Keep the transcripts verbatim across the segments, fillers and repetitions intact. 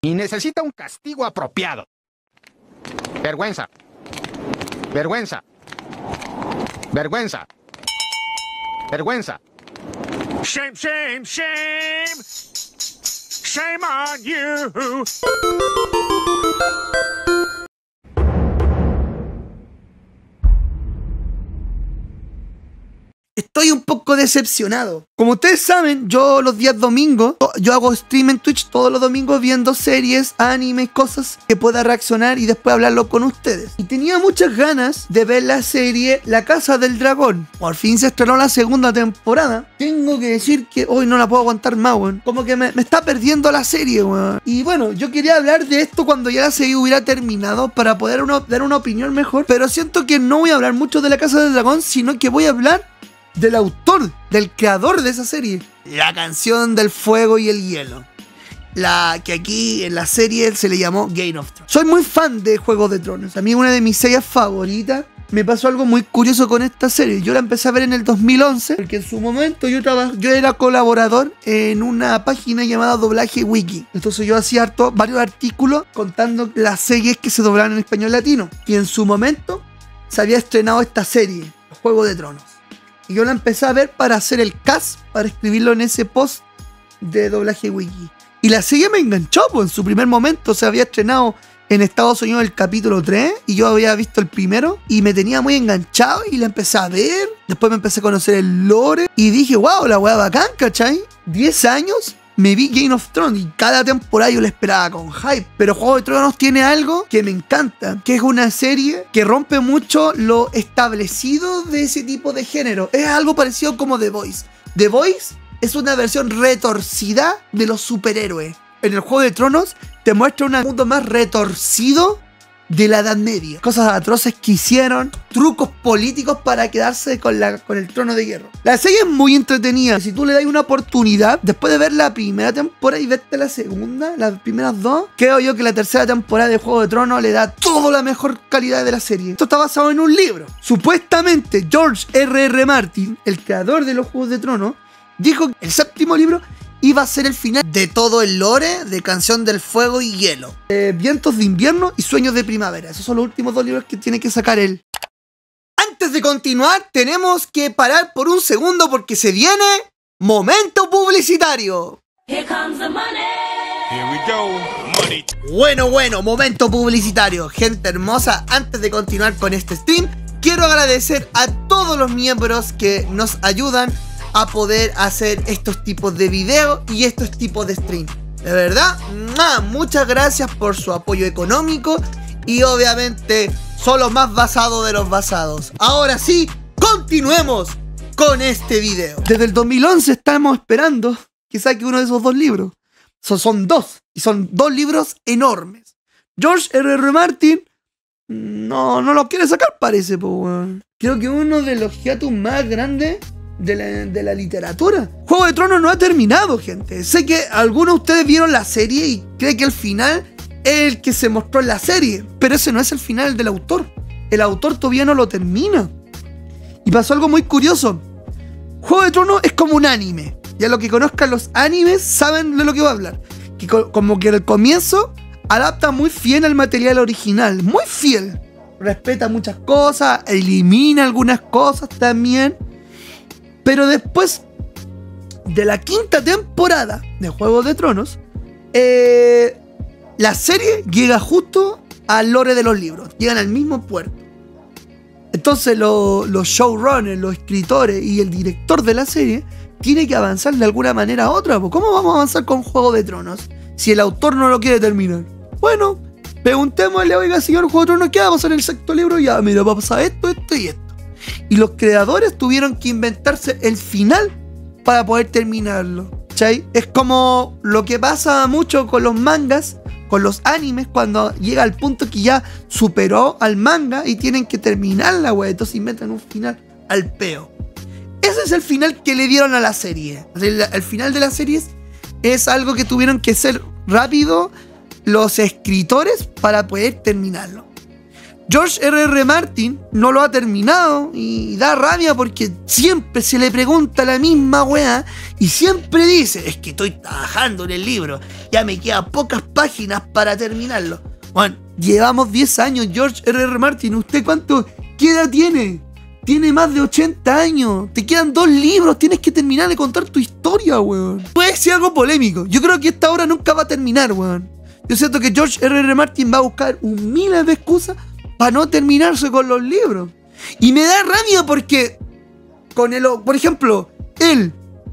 y necesita un castigo apropiado. Vergüenza. Vergüenza. Vergüenza. Vergüenza. Shame, shame, shame. Shame on you. Estoy un poco decepcionado. Como ustedes saben, yo los días domingos, yo hago stream en Twitch todos los domingos viendo series, animes, cosas que pueda reaccionar y después hablarlo con ustedes. Y tenía muchas ganas de ver la serie La Casa del Dragón. Por fin se estrenó la segunda temporada. Tengo que decir que hoy no la puedo aguantar más, weón. Como que me, me está perdiendo la serie, weón. Y bueno, yo quería hablar de esto cuando ya la serie hubiera terminado para poder una, dar una opinión mejor. Pero siento que no voy a hablar mucho de La Casa del Dragón, sino que voy a hablar del autor, del creador de esa serie. La canción del fuego y el hielo. La que aquí en la serie se le llamó Game of Thrones. Soy muy fan de Juego de Tronos. A mí una de mis series favoritas. Me pasó algo muy curioso con esta serie. Yo la empecé a ver en el dos mil once. Porque en su momento yo, yo era colaborador en una página llamada Doblaje Wiki. Entonces yo hacía harto, varios artículos contando las series que se doblaban en español latino. Y en su momento se había estrenado esta serie, Juego de Tronos. Y yo la empecé a ver para hacer el cast, para escribirlo en ese post de Doblaje Wiki. Y la serie me enganchó, pues en su primer momento se había estrenado en Estados Unidos el capítulo tres y yo había visto el primero y me tenía muy enganchado y la empecé a ver. Después me empecé a conocer el lore y dije, wow, la weá bacán, ¿cachai? diez años me vi Game of Thrones y cada temporada yo la esperaba con hype. Pero Juego de Tronos tiene algo que me encanta, que es una serie que rompe mucho lo establecido de ese tipo de género. Es algo parecido como The Voice. The Voice es una versión retorcida de los superhéroes. En el Juego de Tronos te muestra un mundo más retorcido de la Edad Media. Cosas atroces que hicieron, trucos políticos para quedarse con, la, con el trono de hierro. La serie es muy entretenida. Si tú le das una oportunidad, después de ver la primera temporada y verte la segunda, las primeras dos, creo yo que la tercera temporada de Juego de Tronos le da toda la mejor calidad de la serie. Esto está basado en un libro. Supuestamente George R R Martin, el creador de los Juegos de Tronos, dijo que el séptimo libro iba a ser el final de todo el lore de Canción del Fuego y Hielo. Eh, Vientos de Invierno y Sueños de Primavera. Esos son los últimos dos libros que tiene que sacar él. Antes de continuar, tenemos que parar por un segundo porque se viene momento publicitario. Here comes the money. Here we go. Money. Bueno, bueno, momento publicitario. Gente hermosa, antes de continuar con este stream, quiero agradecer a todos los miembros que nos ayudan a poder hacer estos tipos de videos y estos tipos de stream. De verdad, muchas gracias por su apoyo económico y obviamente son los más basados de los basados. Ahora sí, continuemos con este video. Desde el dos mil once estamos esperando que saque uno de esos dos libros. Son, son dos, y son dos libros enormes. George R R Martin no, no los quiere sacar, parece, pues. Creo que uno de los hiatus más grandes De la, de la literatura. Juego de Tronos no ha terminado, gente. Sé que algunos de ustedes vieron la serie y creen que el final es el que se mostró en la serie, pero ese no es el final del autor. El autor todavía no lo termina. Y pasó algo muy curioso. Juego de Tronos es como un anime. Ya los que conozcan los animes saben de lo que voy a hablar. Que co como que al comienzo adapta muy fiel al material original. Muy fiel. Respeta muchas cosas, elimina algunas cosas también. Pero después de la quinta temporada de Juego de Tronos, eh, la serie llega justo al lore de los libros. Llegan al mismo puerto. Entonces lo, los showrunners, los escritores y el director de la serie tiene que avanzar de alguna manera u otra. ¿Cómo vamos a avanzar con Juego de Tronos si el autor no lo quiere terminar? Bueno, preguntémosle, oiga, señor Juego de Tronos, ¿qué va a pasar en el sexto libro? Ya, mira, va a pasar esto, esto y esto. Y los creadores tuvieron que inventarse el final para poder terminarlo, ¿cachai? Es como lo que pasa mucho con los mangas, con los animes, cuando llega al punto que ya superó al manga y tienen que terminar la wea, entonces inventan un final al peo. Ese es el final que le dieron a la serie. O sea, el, el final de la serie es, es algo que tuvieron que ser rápido los escritores para poder terminarlo. George R R. Martin no lo ha terminado y da rabia porque siempre se le pregunta la misma weá y siempre dice, es que estoy trabajando en el libro, ya me quedan pocas páginas para terminarlo. Bueno, llevamos diez años, George R R. Martin, ¿usted cuánto, qué edad tiene? Tiene más de ochenta años, te quedan dos libros, tienes que terminar de contar tu historia, weón. Puede ser algo polémico, yo creo que esta obra nunca va a terminar, weón. Yo siento que George R R. Martin va a buscar un miles de excusas para no terminarse con los libros. Y me da rabia porque, con el, por ejemplo, él,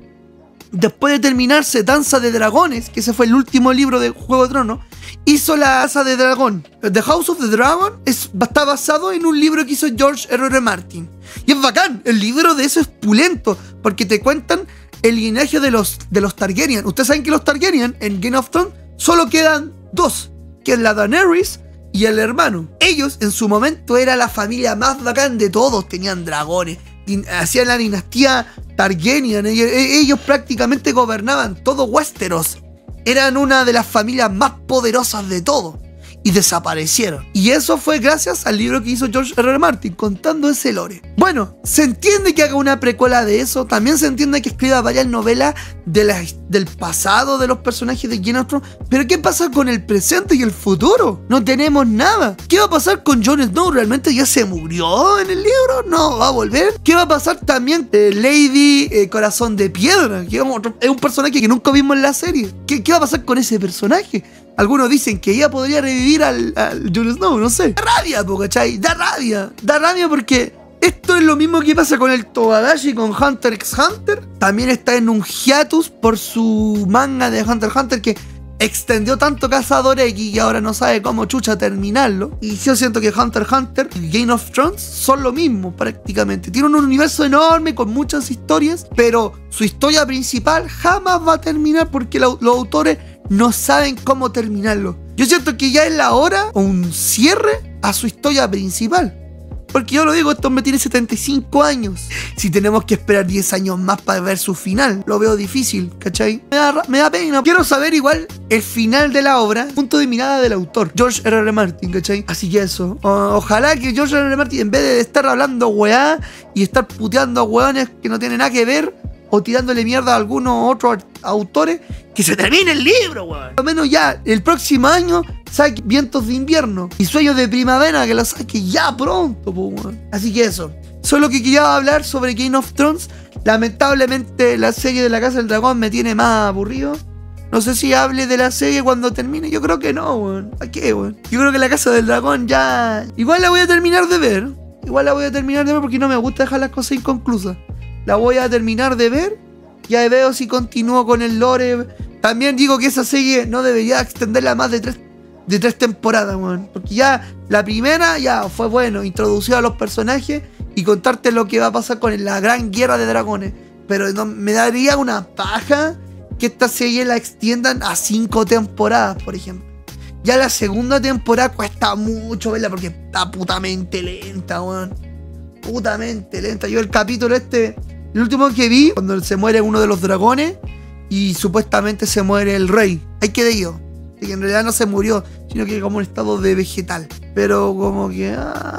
después de terminarse Danza de Dragones, que ese fue el último libro de Juego de Tronos, hizo la Asa de Dragón. The House of the Dragon es, está basado en un libro que hizo George R R. Martin. Y es bacán, el libro de eso es pulento, porque te cuentan el linaje de los, de los Targaryen. Ustedes saben que los Targaryen en Game of Thrones solo quedan dos, que es la Daenerys y el hermano. Ellos en su momento era la familia más bacán de todos, tenían dragones, hacían la dinastía Targaryen, ellos, ellos prácticamente gobernaban todo Westeros, eran una de las familias más poderosas de todo y desaparecieron. Y eso fue gracias al libro que hizo George R R. Martin contando ese lore. Bueno, se entiende que haga una precuela de eso, también se entiende que escriba varias novelas de la, del pasado de los personajes de Game of Thrones, pero ¿qué pasa con el presente y el futuro? No tenemos nada. ¿Qué va a pasar con Jon Snow? ¿Realmente ya se murió en el libro? ¿No va a volver? ¿Qué va a pasar también eh, Lady eh, Corazón de Piedra? Que es un personaje que nunca vimos en la serie. ¿Qué, qué va a pasar con ese personaje? Algunos dicen que ella podría revivir al, al Jon Snow, no sé. Da rabia, po, ¿cachai? Da rabia. Da rabia porque esto es lo mismo que pasa con el Togashi, con Hunter x Hunter. También está en un hiatus por su manga de Hunter x Hunter que extendió tanto Cazador X y ahora no sabe cómo chucha terminarlo. Y yo siento que Hunter x Hunter y Game of Thrones son lo mismo prácticamente. Tienen un universo enorme con muchas historias, pero su historia principal jamás va a terminar porque lo, los autores no saben cómo terminarlo. Yo siento que ya es la hora o un cierre a su historia principal. Porque yo lo digo, esto me tiene setenta y cinco años. Si tenemos que esperar diez años más para ver su final, lo veo difícil, ¿cachai? Me da, me da pena. Quiero saber igual el final de la obra, punto de mirada del autor, George R R. Martin, ¿cachai? Así que eso. O, ojalá que George R R. Martin, en vez de estar hablando weá y estar puteando a weones que no tienen nada que ver, o tirándole mierda a algunos otros autores, que se termine el libro, weón. Al menos ya, el próximo año saque Vientos de Invierno y Sueños de Primavera, que lo saque ya pronto, po, weón. Así que eso. Solo que quería hablar sobre Game of Thrones. Lamentablemente la serie de la Casa del Dragón me tiene más aburrido. No sé si hable de la serie cuando termine. Yo creo que no, weón. ¿A qué, weón? Yo creo que la Casa del Dragón ya... Igual la voy a terminar de ver. Igual la voy a terminar de ver porque no me gusta dejar las cosas inconclusas. La voy a terminar de ver. Ya veo si continúo con el lore. También digo que esa serie no debería extenderla más de tres, de tres temporadas, weón. Porque ya la primera ya fue bueno, introducir a los personajes y contarte lo que va a pasar con la gran guerra de dragones. Pero no, me daría una paja que esta serie la extiendan a cinco temporadas, por ejemplo. Ya la segunda temporada cuesta mucho verla porque está putamente lenta, weón. Putamente lenta. Yo el capítulo este, el último que vi, cuando se muere uno de los dragones y supuestamente se muere el rey. Ahí quedé yo. Que en realidad no se murió, sino que como en estado de vegetal. Pero como que...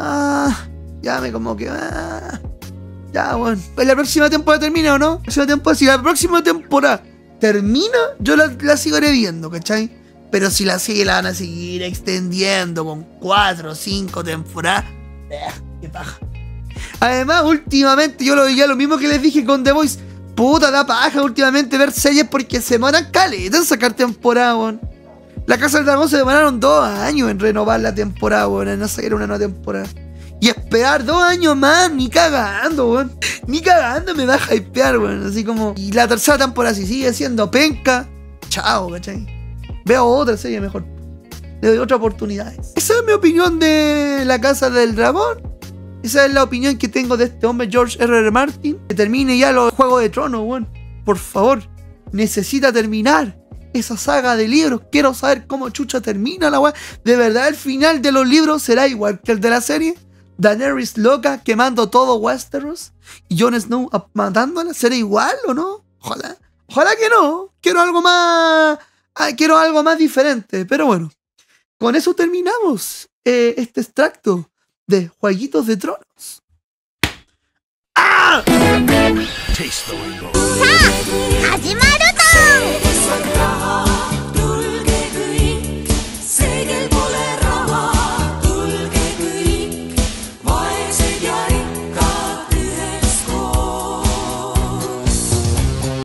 Ah, ya me como que... Ah, ya, bueno. Pues la próxima temporada termina, ¿o no? La próxima temporada, si la próxima temporada termina, yo la, la seguiré viendo, ¿cachai? Pero si la sigue la van a seguir extendiendo con cuatro o cinco temporadas, eh, qué paja. Además, últimamente, yo lo veía lo mismo que les dije con The Voice. Puta, da paja últimamente ver series porque se demoran caleta en sacar temporada, weón. La Casa del Dragón se demoraron dos años en renovar la temporada, weón, en sacar una nueva temporada. Y esperar dos años más, ni cagando, weón. Ni cagando me da a hypear, weón. Así como... Y la tercera temporada, si sigue siendo penca, chao, ¿cachai? Veo otra serie mejor. Le doy otra oportunidad. Esa es mi opinión de La Casa del Dragón. Esa es la opinión que tengo de este hombre, George R R. Martin. Que termine ya los Juegos de Tronos, weón. Por favor, necesita terminar esa saga de libros. Quiero saber cómo chucha termina la weón. ¿De verdad el final de los libros será igual que el de la serie? Daenerys loca quemando todo Westeros y Jon Snow matándola. ¿Será igual o no? Ojalá. Ojalá que no. Quiero algo más... Ah, quiero algo más diferente. Pero bueno. Con eso terminamos eh, este extracto de Jueguitos de Tronos. ¡Ah! Taste the rainbow.